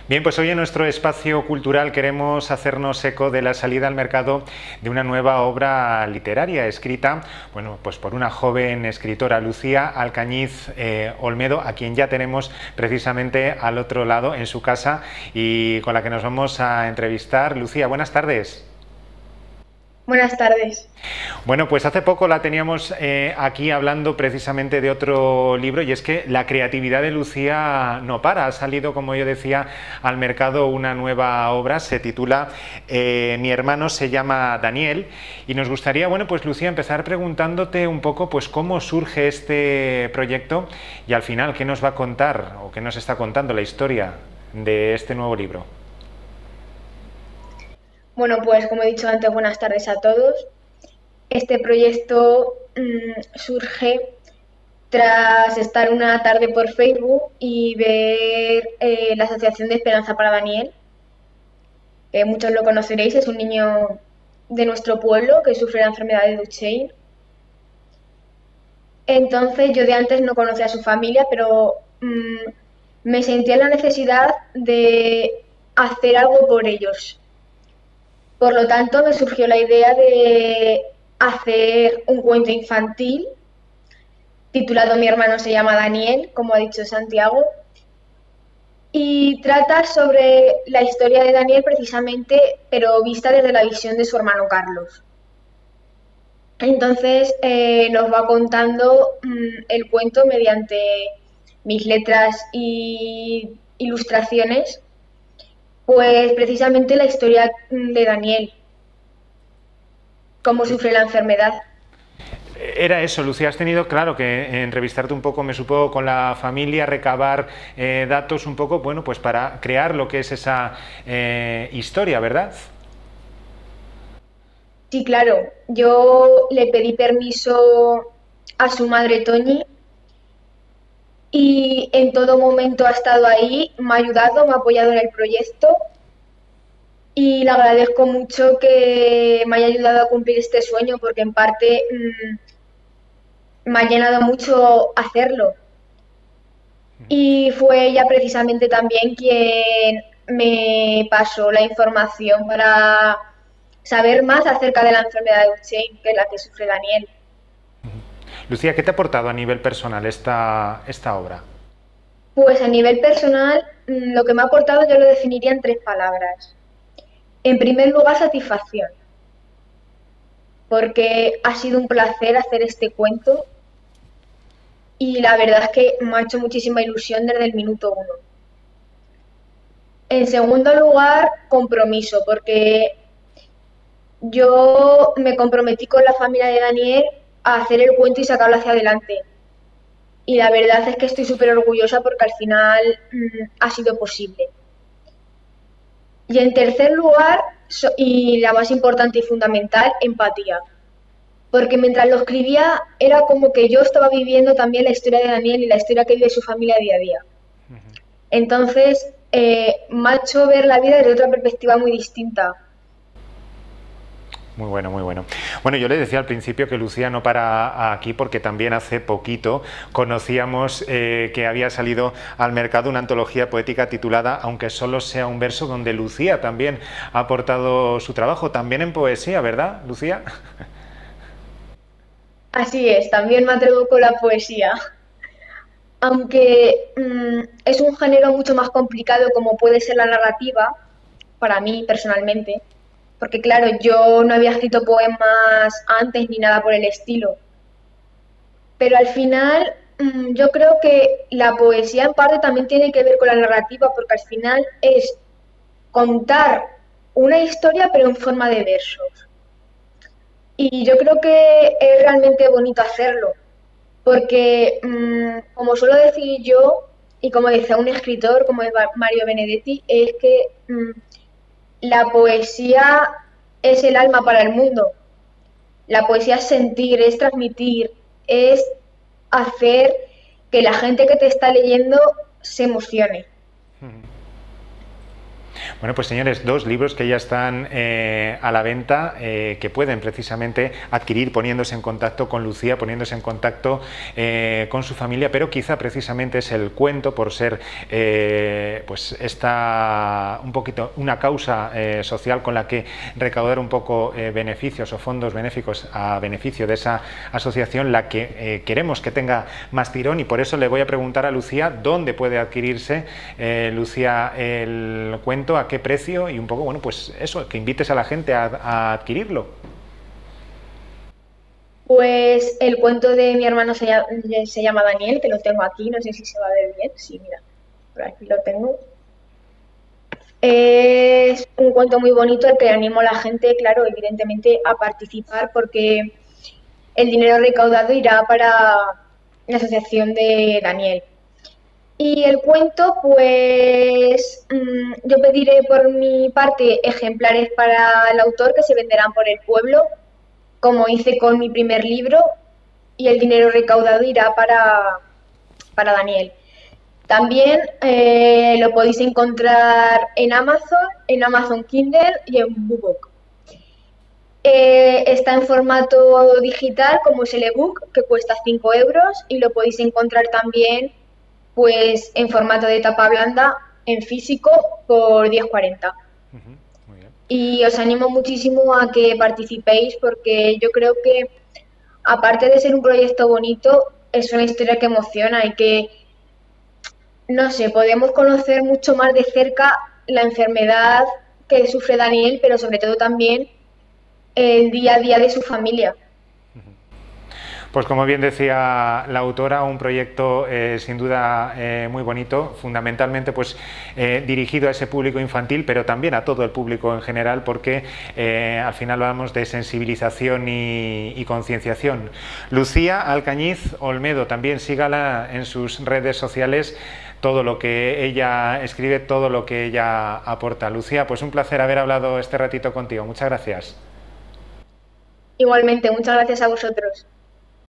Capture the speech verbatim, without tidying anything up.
Bien, pues hoy en nuestro espacio cultural queremos hacernos eco de la salida al mercado de una nueva obra literaria escrita, bueno, pues por una joven escritora, Lucía Alcañiz eh, Olmedo, a quien ya tenemos precisamente al otro lado en su casa y con la que nos vamos a entrevistar. Lucía, buenas tardes. Buenas tardes. Bueno, pues hace poco la teníamos eh, aquí hablando precisamente de otro libro, y es que la creatividad de Lucía no para. Ha salido, como yo decía, al mercado una nueva obra, se titula eh, Mi hermano se llama Daniel, y nos gustaría, bueno, pues Lucía, empezar preguntándote un poco pues cómo surge este proyecto y al final qué nos va a contar o qué nos está contando la historia de este nuevo libro. Bueno, pues como he dicho antes, buenas tardes a todos. Este proyecto mmm, surge tras estar una tarde por Facebook y ver eh, la Asociación de Esperanza para Daniel, que muchos lo conoceréis, es un niño de nuestro pueblo que sufre la enfermedad de Duchenne. Entonces yo de antes no conocía a su familia, pero mmm, me sentía la necesidad de hacer algo por ellos. Por lo tanto, me surgió la idea de hacer un cuento infantil titulado Mi hermano se llama Daniel, como ha dicho Santiago, y trata sobre la historia de Daniel precisamente, pero vista desde la visión de su hermano Carlos. Entonces eh, nos va contando mmm, el cuento mediante mis letras y ilustraciones, pues precisamente la historia de Daniel, cómo sufre la enfermedad. Era eso, Lucía, has tenido, claro, que entrevistarte un poco, me supongo, con la familia, recabar eh, datos un poco, bueno, pues para crear lo que es esa eh, historia, ¿verdad? Sí, claro. Yo le pedí permiso a su madre Toñi y en todo momento ha estado ahí, me ha ayudado, me ha apoyado en el proyecto y le agradezco mucho que me haya ayudado a cumplir este sueño porque en parte mmm, me ha llenado mucho hacerlo. Y fue ella precisamente también quien me pasó la información para saber más acerca de la enfermedad de Duchenne, que es la que sufre Daniel. Lucía, ¿qué te ha aportado a nivel personal esta, esta obra? Pues a nivel personal, mm, lo que me ha aportado yo lo definiría en tres palabras. En primer lugar, satisfacción, porque ha sido un placer hacer este cuento y la verdad es que me ha hecho muchísima ilusión desde el minuto uno. En segundo lugar, compromiso, porque yo me comprometí con la familia de Daniel a hacer el cuento y sacarlo hacia adelante. Y la verdad es que estoy súper orgullosa porque al final mmm, ha sido posible. Y en tercer lugar, so- y la más importante y fundamental, empatía. Porque mientras lo escribía era como que yo estaba viviendo también la historia de Daniel y la historia que vive su familia día a día. Entonces, eh, me ha hecho ver la vida desde otra perspectiva muy distinta. Muy bueno, muy bueno. Bueno, yo le decía al principio que Lucía no para aquí porque también hace poquito conocíamos eh, que había salido al mercado una antología poética titulada Aunque solo sea un verso, donde Lucía también ha aportado su trabajo, también en poesía, ¿verdad, Lucía? Así es, también me atrevo con la poesía. Aunque mmm, es un género mucho más complicado como puede ser la narrativa, para mí personalmente, porque claro, yo no había escrito poemas antes ni nada por el estilo, pero al final mmm, yo creo que la poesía en parte también tiene que ver con la narrativa, porque al final es contar una historia pero en forma de versos. Y yo creo que es realmente bonito hacerlo, porque mmm, como suelo decir yo, y como decía un escritor como es Mario Benedetti, es que mmm, la poesía es el alma para el mundo. La poesía es sentir, es transmitir, es hacer que la gente que te está leyendo se emocione. Bueno, pues señores, dos libros que ya están eh, a la venta, eh, que pueden precisamente adquirir poniéndose en contacto con Lucía, poniéndose en contacto eh, con su familia, pero quizá precisamente es el cuento, por ser eh, pues esta un poquito una causa eh, social con la que recaudar un poco eh, beneficios o fondos benéficos a beneficio de esa asociación, la que eh, queremos que tenga más tirón, y por eso le voy a preguntar a Lucía dónde puede adquirirse, eh, Lucía, el cuento, a qué precio, y un poco, bueno, pues eso, que invites a la gente a, a adquirirlo. Pues el cuento de mi hermano se llama, se llama Daniel, que lo tengo aquí, no sé si se va a ver bien. Sí, mira, por aquí lo tengo. Es un cuento muy bonito al que animo a la gente, claro, evidentemente, a participar, porque el dinero recaudado irá para la asociación de Daniel. Y el cuento, pues mmm, yo pediré por mi parte ejemplares para el autor que se venderán por el pueblo, como hice con mi primer libro, y el dinero recaudado irá para, para Daniel. También eh, lo podéis encontrar en Amazon, en Amazon Kindle y en BookBook. Eh, está en formato digital, como es el ebook, que cuesta cinco euros, y lo podéis encontrar también pues en formato de tapa blanda, en físico, por diez cuarenta. Uh-huh. Muy bien. Y os animo muchísimo a que participéis, porque yo creo que, aparte de ser un proyecto bonito, es una historia que emociona y que, no sé, podemos conocer mucho más de cerca la enfermedad que sufre Daniel, pero sobre todo también el día a día de su familia. Pues como bien decía la autora, un proyecto eh, sin duda eh, muy bonito, fundamentalmente pues eh, dirigido a ese público infantil, pero también a todo el público en general, porque eh, al final hablamos de sensibilización y, y concienciación. Lucía Alcañiz Olmedo, también sígala en sus redes sociales, todo lo que ella escribe, todo lo que ella aporta. Lucía, pues un placer haber hablado este ratito contigo. Muchas gracias. Igualmente, muchas gracias a vosotros.